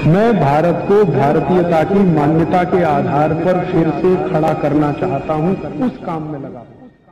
मैं भारत को भारतीयता की मान्यता के आधार पर फिर से खड़ा करना चाहता हूं, उस काम में लगा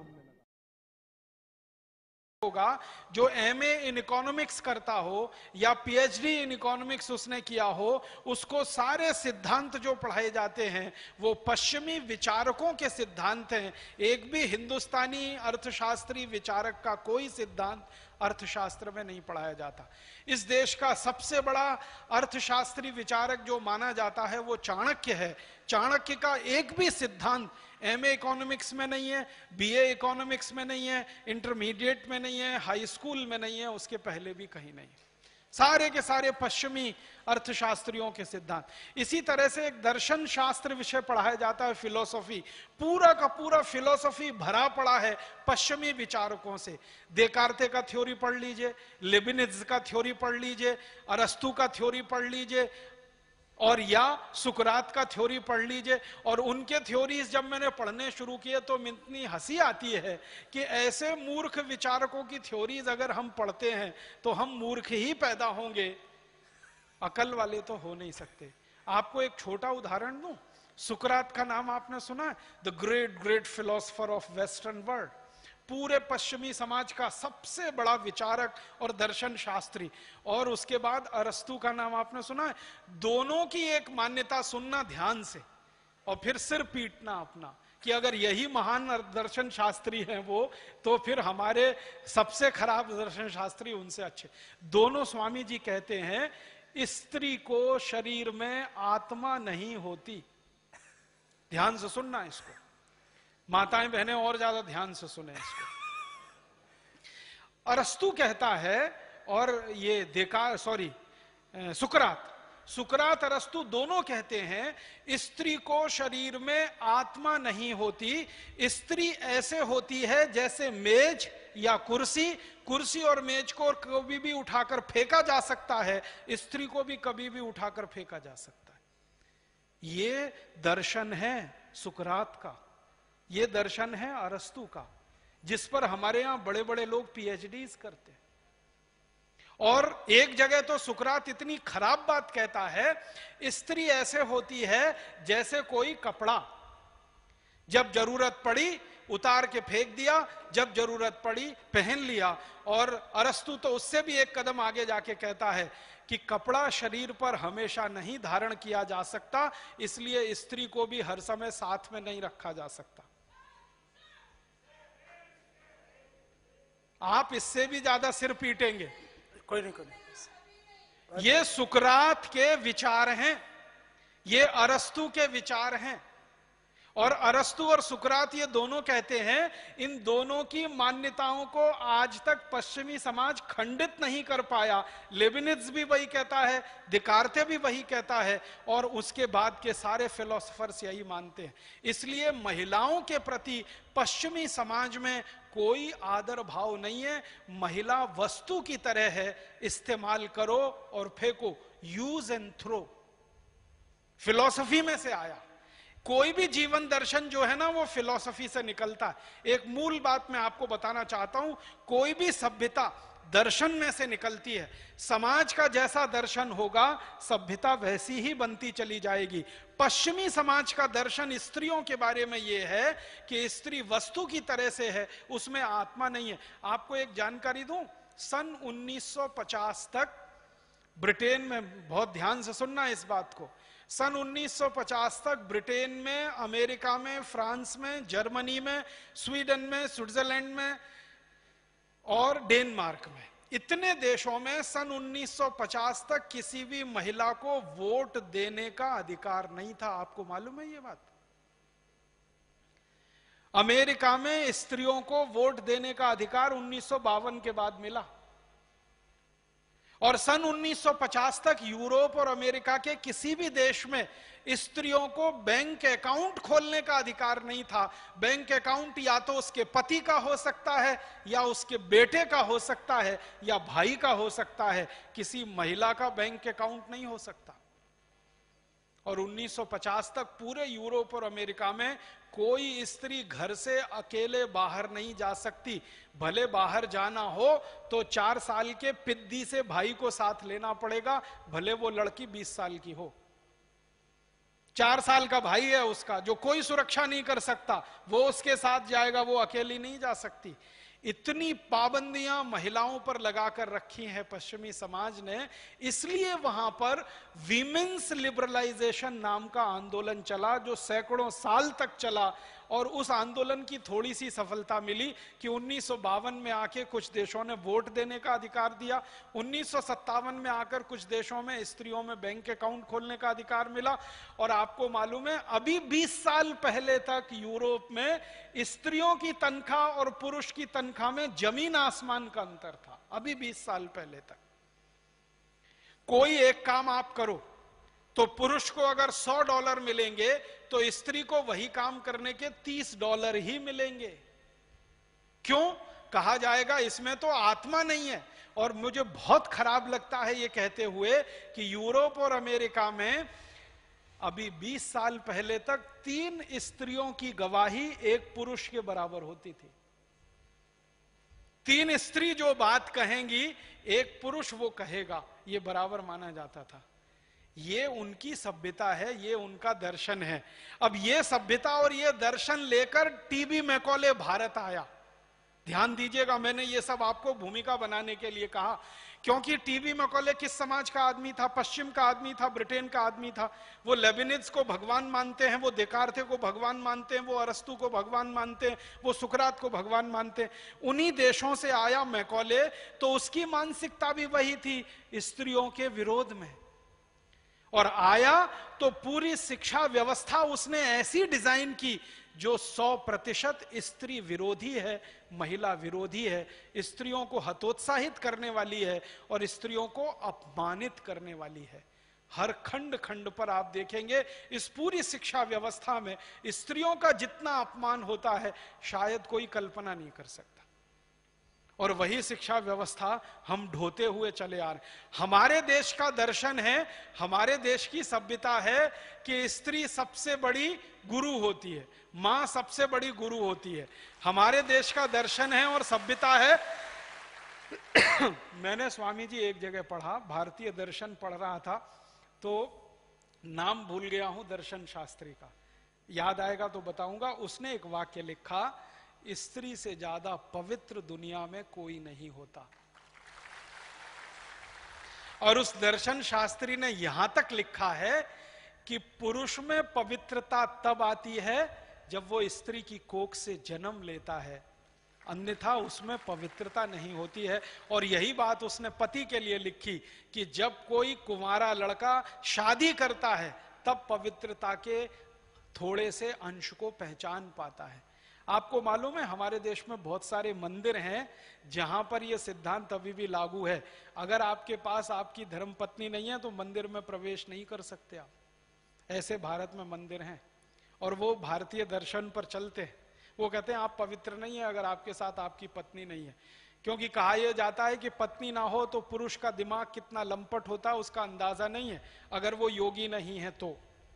होगा जो एमए इन इकोनॉमिक्स करता हो या पीएचडी इन इकोनॉमिक्स उसने किया हो, उसको सारे सिद्धांत जो पढ़ाए जाते हैं वो पश्चिमी विचारकों के सिद्धांत हैं। एक भी हिंदुस्तानी अर्थशास्त्री विचारक का कोई सिद्धांत अर्थशास्त्र में नहीं पढ़ाया जाता। इस देश का सबसे बड़ा अर्थशास्त्री विचारक जो माना जाता है वो चाणक्य है। चाणक्य का एक भी सिद्धांत एमए इकोनॉमिक्स में नहीं है, बीए इकोनॉमिक्स में नहीं है, इंटरमीडिएट में नहीं है, हाई स्कूल में नहीं है, उसके पहले भी कहीं नहीं। सारे के सारे पश्चिमी अर्थशास्त्रियों के सिद्धांत। इसी तरह से एक दर्शन शास्त्र विषय पढ़ाया जाता है, फिलोसॉफी। पूरा का पूरा फिलोसॉफी भरा पड़ा है पश्चिमी विचारकों से। देकार्ते का थ्योरी पढ़ लीजिए, लेबिनिज का थ्योरी पढ़ लीजिए, अरस्तु का थ्योरी पढ़ लीजिए, और या सुकरात का थ्योरी पढ़ लीजिए। और उनके थ्योरीज जब मैंने पढ़ने शुरू किए तो इतनी हंसी आती है कि ऐसे मूर्ख विचारकों की थ्योरीज अगर हम पढ़ते हैं तो हम मूर्ख ही पैदा होंगे, अकल वाले तो हो नहीं सकते। आपको एक छोटा उदाहरण दूं, सुकरात का नाम आपने सुना है? The great great philosopher of western world, पूरे पश्चिमी समाज का सबसे बड़ा विचारक और दर्शन शास्त्री। और उसके बाद अरस्तु का नाम आपने सुना है? दोनों की एक मान्यता सुनना ध्यान से और फिर सिर पीटना अपना कि अगर यही महान दर्शन शास्त्री हैं वो, तो फिर हमारे सबसे खराब दर्शन शास्त्री उनसे अच्छे। दोनों स्वामी जी कहते हैं स्त्री को शरीर में आत्मा नहीं होती। ध्यान से सुनना इसको, माताएं बहनें और ज्यादा ध्यान से सुने इसको। अरस्तु कहता है, और ये सुकरात अरस्तु दोनों कहते हैं स्त्री को शरीर में आत्मा नहीं होती। स्त्री ऐसे होती है जैसे मेज या कुर्सी। कुर्सी और मेज को कभी भी उठाकर फेंका जा सकता है, स्त्री को भी कभी भी उठाकर फेंका जा सकता है। ये दर्शन है सुकरात का, ये दर्शन है अरस्तु का, जिस पर हमारे यहां बड़े बड़े लोग पीएचडीज करते हैं। और एक जगह तो सुकरात इतनी खराब बात कहता है, स्त्री ऐसे होती है जैसे कोई कपड़ा, जब जरूरत पड़ी उतार के फेंक दिया, जब जरूरत पड़ी पहन लिया। और अरस्तु तो उससे भी एक कदम आगे जाके कहता है कि कपड़ा शरीर पर हमेशा नहीं धारण किया जा सकता, इसलिए स्त्री को भी हर समय साथ में नहीं रखा जा सकता। आप इससे भी ज्यादा सिर पीटेंगे। कोई नहीं। ये सुकरात के विचार हैं, ये अरस्तु के विचार हैं। और अरस्तु और सुकरात ये दोनों कहते हैं, इन दोनों की मान्यताओं को आज तक पश्चिमी समाज खंडित नहीं कर पाया। लेबिनिज भी वही कहता है, देकार्ते भी वही कहता है, और उसके बाद के सारे फिलोसोफर्स यही मानते हैं। इसलिए महिलाओं के प्रति पश्चिमी समाज में कोई आदर भाव नहीं है। महिला वस्तु की तरह है, इस्तेमाल करो और फेंको, यूज एंड थ्रो। फिलॉसफी में से आया। कोई भी जीवन दर्शन जो है ना वो फिलॉसफी से निकलता है। एक मूल बात मैं आपको बताना चाहता हूं, कोई भी सभ्यता दर्शन में से निकलती है। समाज का जैसा दर्शन होगा सभ्यता वैसी ही बनती चली जाएगी। पश्चिमी समाज का दर्शन स्त्रियों के बारे में यह है कि स्त्री वस्तु की तरह से है, उसमें आत्मा नहीं है। आपको एक जानकारी दूं, सन 1950 तक ब्रिटेन में, बहुत ध्यान से सुनना इस बात को, सन 1950 तक ब्रिटेन में, अमेरिका में, फ्रांस में, जर्मनी में, स्वीडन में, स्विट्जरलैंड में और डेनमार्क में, इतने देशों में सन 1950 तक किसी भी महिला को वोट देने का अधिकार नहीं था। आपको मालूम है ये बात? अमेरिका में स्त्रियों को वोट देने का अधिकार 1952 के बाद मिला। और सन 1950 तक यूरोप और अमेरिका के किसी भी देश में स्त्रियों को बैंक अकाउंट खोलने का अधिकार नहीं था। बैंक अकाउंट या तो उसके पति का हो सकता है, या उसके बेटे का हो सकता है, या भाई का हो सकता है। किसी महिला का बैंक अकाउंट नहीं हो सकता। और 1950 तक पूरे यूरोप और अमेरिका में कोई स्त्री घर से अकेले बाहर नहीं जा सकती। भले बाहर जाना हो तो 4 साल के पिद्दी से भाई को साथ लेना पड़ेगा, भले वो लड़की 20 साल की हो। 4 साल का भाई है उसका, जो कोई सुरक्षा नहीं कर सकता, वो उसके साथ जाएगा, वो अकेली नहीं जा सकती। इतनी पाबंदियां महिलाओं पर लगाकर रखी हैं पश्चिमी समाज ने, इसलिए वहां पर वीमेंस लिबरलाइजेशन नाम का आंदोलन चला, जो सैकड़ों साल तक चला। और उस आंदोलन की थोड़ी सी सफलता मिली कि 1952 में आके कुछ देशों ने वोट देने का अधिकार दिया। 1957 में आकर कुछ देशों में स्त्रियों में बैंक अकाउंट खोलने का अधिकार मिला। और आपको मालूम है, अभी 20 साल पहले तक यूरोप में स्त्रियों की तनख्वाह और पुरुष की तनख्वाह में जमीन आसमान का अंतर था। अभी 20 साल पहले तक कोई एक काम आप करो तो पुरुष को अगर $100 मिलेंगे तो स्त्री को वही काम करने के $30 ही मिलेंगे। क्यों? कहा जाएगा इसमें तो आत्मा नहीं है। और मुझे बहुत खराब लगता है ये कहते हुए कि यूरोप और अमेरिका में अभी 20 साल पहले तक 3 स्त्रियों की गवाही एक पुरुष के बराबर होती थी। 3 स्त्री जो बात कहेंगी एक पुरुष वो कहेगा, ये बराबर माना जाता था। ये उनकी सभ्यता है, ये उनका दर्शन है। अब ये सभ्यता और ये दर्शन लेकर टीबी मैकॉले भारत आया। ध्यान दीजिएगा, मैंने ये सब आपको भूमिका बनाने के लिए कहा, क्योंकि टीबी मैकॉले किस समाज का आदमी था? पश्चिम का आदमी था, ब्रिटेन का आदमी था। वो लेबिनिज को भगवान मानते हैं, वो देकार्थे को भगवान मानते हैं, वो अरस्तु को भगवान मानते हैं, वो सुकरात को भगवान मानते हैं। उन्हीं देशों से आया मैकॉले, तो उसकी मानसिकता भी वही थी, स्त्रियों के विरोध में। और आया तो पूरी शिक्षा व्यवस्था उसने ऐसी डिजाइन की जो 100% स्त्री विरोधी है, महिला विरोधी है, स्त्रियों को हतोत्साहित करने वाली है और स्त्रियों को अपमानित करने वाली है। हर खंड खंड पर आप देखेंगे इस पूरी शिक्षा व्यवस्था में स्त्रियों का जितना अपमान होता है शायद कोई कल्पना नहीं कर सकता। और वही शिक्षा व्यवस्था हम ढोते हुए चले आ रहे। हमारे देश का दर्शन है, हमारे देश की सभ्यता है कि स्त्री सबसे बड़ी गुरु होती है, मां सबसे बड़ी गुरु होती है। हमारे देश का दर्शन है और सभ्यता है। मैंने स्वामी जी एक जगह पढ़ा, भारतीय दर्शन पढ़ रहा था, तो नाम भूल गया हूं दर्शन शास्त्री का, याद आएगा तो बताऊंगा। उसने एक वाक्य लिखा, स्त्री से ज्यादा पवित्र दुनिया में कोई नहीं होता। और उस दर्शन शास्त्री ने यहां तक लिखा है कि पुरुष में पवित्रता तब आती है जब वो स्त्री की कोख से जन्म लेता है, अन्यथा उसमें पवित्रता नहीं होती है। और यही बात उसने पति के लिए लिखी कि जब कोई कुंवारा लड़का शादी करता है तब पवित्रता के थोड़े से अंश को पहचान पाता है। आपको मालूम है हमारे देश में बहुत सारे मंदिर हैं जहां पर यह सिद्धांत अभी भी लागू है। अगर आपके पास आपकी धर्मपत्नी नहीं है तो मंदिर में प्रवेश नहीं कर सकते आप। ऐसे भारत में मंदिर हैं और वो भारतीय दर्शन पर चलते हैं। वो कहते हैं आप पवित्र नहीं है अगर आपके साथ आपकी पत्नी नहीं है, क्योंकि कहा यह जाता है कि पत्नी ना हो तो पुरुष का दिमाग कितना लंपट होता है उसका अंदाजा नहीं है, अगर वो योगी नहीं है तो।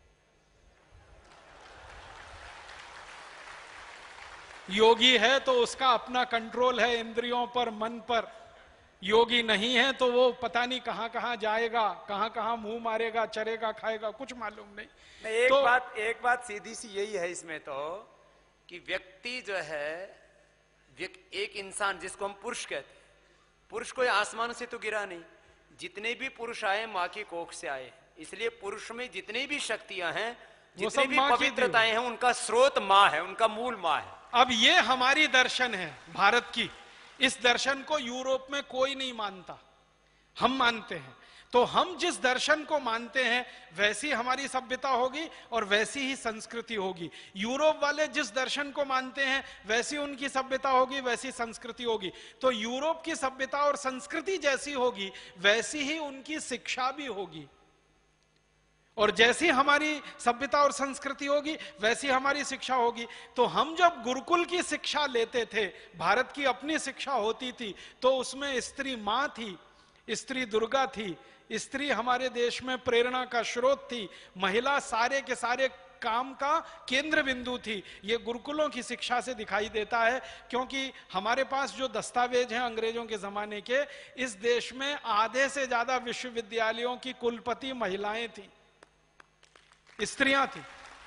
योगी है तो उसका अपना कंट्रोल है इंद्रियों पर, मन पर। योगी नहीं है तो वो पता नहीं कहां कहां जाएगा, कहां कहां मुंह मारेगा, चरेगा, खाएगा, कुछ मालूम नहीं। एक बात सीधी सी यही है इसमें तो, कि व्यक्ति जो है, एक इंसान जिसको हम पुरुष कहते हैं, पुरुष कोई आसमान से तो गिरा नहीं। जितने भी पुरुष आए माँ की कोख से आए, इसलिए पुरुष में जितनी भी शक्तियां हैं, जितनी भी पवित्रताएं हैं, उनका स्रोत माँ है, उनका मूल माँ है। अब ये हमारी दर्शन है भारत की। इस दर्शन को यूरोप में कोई नहीं मानता, हम मानते हैं। तो हम जिस दर्शन को मानते हैं वैसी हमारी सभ्यता होगी और वैसी ही संस्कृति होगी। यूरोप वाले जिस दर्शन को मानते हैं वैसी उनकी सभ्यता होगी, वैसी संस्कृति होगी। तो यूरोप की सभ्यता और संस्कृति जैसी होगी वैसी ही उनकी शिक्षा भी होगी, और जैसी हमारी सभ्यता और संस्कृति होगी वैसी हमारी शिक्षा होगी। तो हम जब गुरुकुल की शिक्षा लेते थे, भारत की अपनी शिक्षा होती थी, तो उसमें स्त्री मां थी, स्त्री दुर्गा थी, स्त्री हमारे देश में प्रेरणा का स्रोत थी, महिला सारे के सारे काम का केंद्र बिंदु थी। ये गुरुकुलों की शिक्षा से दिखाई देता है, क्योंकि हमारे पास जो दस्तावेज हैं अंग्रेजों के जमाने के, इस देश में आधे से ज्यादा विश्वविद्यालयों की कुलपति महिलाएं थी, स्त्रियां थी,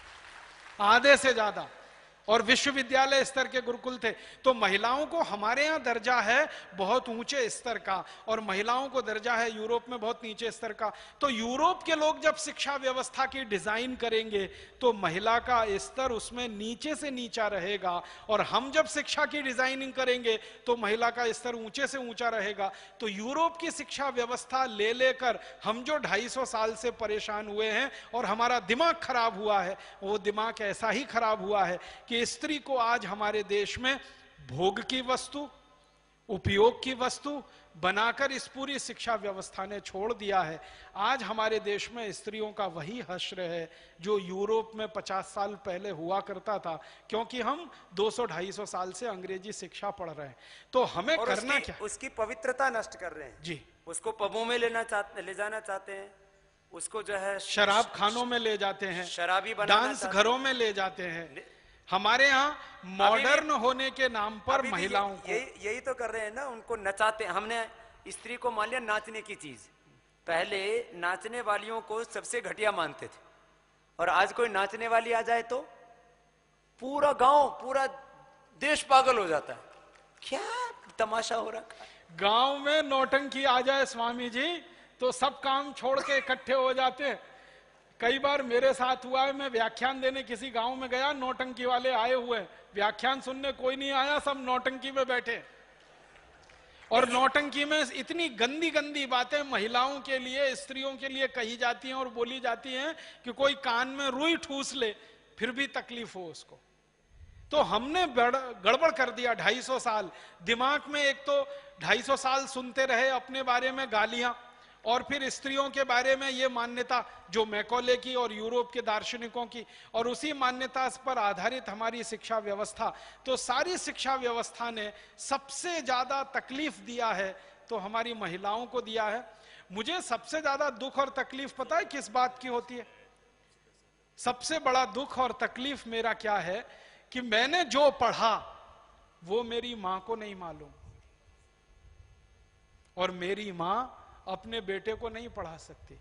आधे से ज्यादा, और विश्वविद्यालय स्तर के गुरुकुल थे। तो महिलाओं को हमारे यहाँ दर्जा है बहुत ऊंचे स्तर का, और महिलाओं को दर्जा है यूरोप में बहुत नीचे स्तर का। तो यूरोप के लोग जब शिक्षा व्यवस्था की डिजाइन करेंगे तो महिला का स्तर उसमें नीचे से नीचा रहेगा, और हम जब शिक्षा की डिजाइनिंग करेंगे तो महिला का स्तर ऊंचे से ऊंचा रहेगा। तो यूरोप की शिक्षा व्यवस्था ले लेकर हम जो 250 साल से परेशान हुए हैं और हमारा दिमाग खराब हुआ है, वो दिमाग ऐसा ही खराब हुआ है कि स्त्री को आज हमारे देश में भोग की वस्तु, उपयोग की वस्तु बनाकर इस पूरी शिक्षा व्यवस्था ने छोड़ दिया है। आज हमारे देश में स्त्रियों का वही हश्र है जो यूरोप में 50 साल पहले हुआ करता था, क्योंकि हम 200-250 साल से अंग्रेजी शिक्षा पढ़ रहे हैं। तो हमें करना क्या? उसकी पवित्रता नष्ट कर रहे हैं जी। उसको पबों में ले जाना चाहते हैं, उसको जो है शराब खानों में ले जाते हैं, शराबी डांस घरों में ले जाते हैं। हमारे यहाँ मॉडर्न होने के नाम पर महिलाओं को यही तो कर रहे हैं ना, उनको नचाते। हमने स्त्री को मान लिया नाचने की चीज, पहले नाचने वालियों को सबसे घटिया मानते थे, और आज कोई नाचने वाली आ जाए तो पूरा गांव, पूरा देश पागल हो जाता है। क्या तमाशा हो रहा है। गांव में नौटंकी आ जाए स्वामी जी तो सब काम छोड़ के इकट्ठे हो जाते हैं। कई बार मेरे साथ हुआ है, मैं व्याख्यान देने किसी गांव में गया, नौटंकी वाले आए हुए, व्याख्यान सुनने कोई नहीं आया, सब नौटंकी में बैठे, और नौटंकी में इतनी गंदी गंदी बातें महिलाओं के लिए, स्त्रियों के लिए कही जाती हैं और बोली जाती हैं कि कोई कान में रुई ठूस ले फिर भी तकलीफ हो उसको। तो हमने गड़बड़ कर दिया 250 साल। दिमाग में एक तो 250 साल सुनते रहे अपने बारे में गालियां, और फिर स्त्रियों के बारे में ये मान्यता जो मैकॉले की और यूरोप के दार्शनिकों की, और उसी मान्यता पर आधारित हमारी शिक्षा व्यवस्था। तो सारी शिक्षा व्यवस्था ने सबसे ज्यादा तकलीफ दिया है तो हमारी महिलाओं को दिया है। मुझे सबसे ज्यादा दुख और तकलीफ पता है किस बात की होती है? सबसे बड़ा दुख और तकलीफ मेरा क्या है कि मैंने जो पढ़ा वो मेरी मां को नहीं मालूम, और मेरी मां अपने बेटे को नहीं पढ़ा सकती।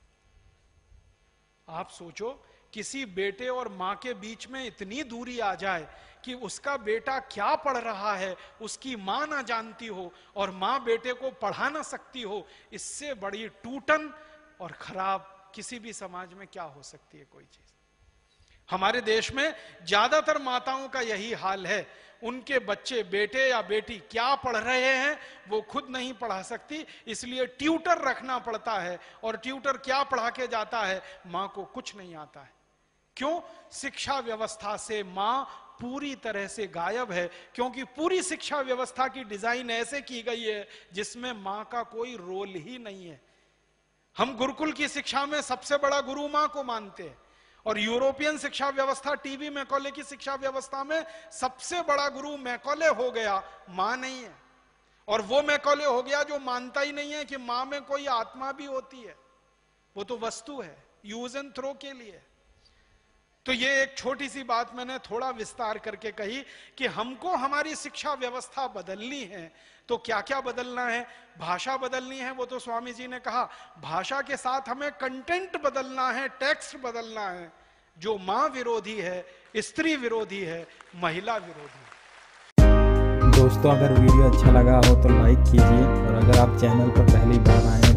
आप सोचो, किसी बेटे और मां के बीच में इतनी दूरी आ जाए कि उसका बेटा क्या पढ़ रहा है उसकी मां ना जानती हो, और मां बेटे को पढ़ा ना सकती हो। इससे बड़ी टूटन और खराब किसी भी समाज में क्या हो सकती है कोई चीज? हमारे देश में ज्यादातर माताओं का यही हाल है। उनके बच्चे, बेटे या बेटी क्या पढ़ रहे हैं वो खुद नहीं पढ़ा सकती, इसलिए ट्यूटर रखना पड़ता है, और ट्यूटर क्या पढ़ा के जाता है? मां को कुछ नहीं आता है। क्यों? शिक्षा व्यवस्था से मां पूरी तरह से गायब है, क्योंकि पूरी शिक्षा व्यवस्था की डिजाइन ऐसे की गई है जिसमें मां का कोई रोल ही नहीं है। हम गुरुकुल की शिक्षा में सबसे बड़ा गुरु मां को मानते हैं, और यूरोपियन शिक्षा व्यवस्था, टीवी मैकॉले की शिक्षा व्यवस्था में सबसे बड़ा गुरु मैकॉले हो गया, मां नहीं है। और वो मैकॉले हो गया जो मानता ही नहीं है कि मां में कोई आत्मा भी होती है, वो तो वस्तु है, यूज एंड थ्रो के लिए। तो ये एक छोटी सी बात मैंने थोड़ा विस्तार करके कही कि हमको हमारी शिक्षा व्यवस्था बदलनी है। तो क्या क्या बदलना है? भाषा बदलनी है, वो तो स्वामी जी ने कहा। भाषा के साथ हमें कंटेंट बदलना है, टेक्स्ट बदलना है, जो मां विरोधी है, स्त्री विरोधी है, महिला विरोधी है। दोस्तों, अगर वीडियो अच्छा लगा हो तो लाइक कीजिए, और अगर आप चैनल पर पहली बार आए